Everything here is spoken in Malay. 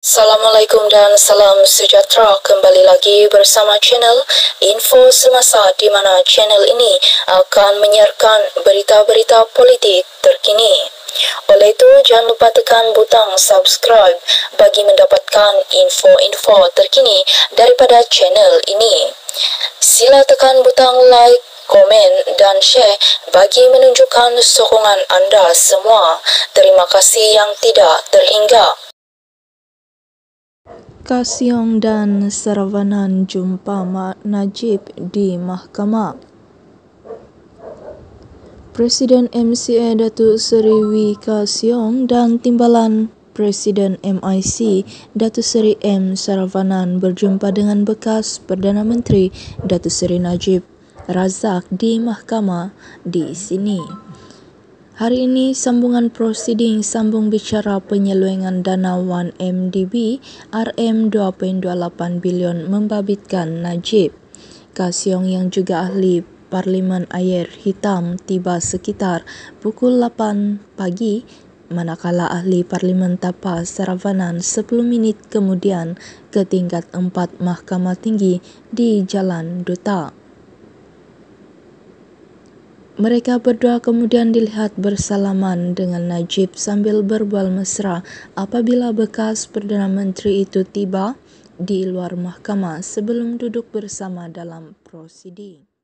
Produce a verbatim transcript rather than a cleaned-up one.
Assalamualaikum dan salam sejahtera. Kembali lagi bersama channel Info Semasa, di mana channel ini akan menyiarkan berita-berita politik terkini. Oleh itu, jangan lupa tekan butang subscribe bagi mendapatkan info-info terkini daripada channel ini. Sila tekan butang like, komen dan share bagi menunjukkan sokongan anda semua. Terima kasih yang tidak terhingga. Kasyong dan Saravanan jumpa Najib di mahkamah. Presiden M C A Datuk Seri Wee Ka Siong dan Timbalan Presiden M I C Datuk Seri M Saravanan berjumpa dengan bekas Perdana Menteri Datuk Seri Najib Razak di mahkamah di sini. Hari ini, sambungan prosiding sambung bicara penyelewengan dana satu M D B R M dua perpuluhan dua lapan bilion membabitkan Najib. Ka Siong yang juga ahli Parlimen Ayer Hitam tiba sekitar pukul lapan pagi, manakala ahli Parlimen Tapa Saravanan sepuluh minit kemudian ke tingkat empat Mahkamah Tinggi di Jalan Duta. Mereka berdua kemudian dilihat bersalaman dengan Najib sambil berbual mesra apabila bekas Perdana Menteri itu tiba di luar mahkamah sebelum duduk bersama dalam prosiding.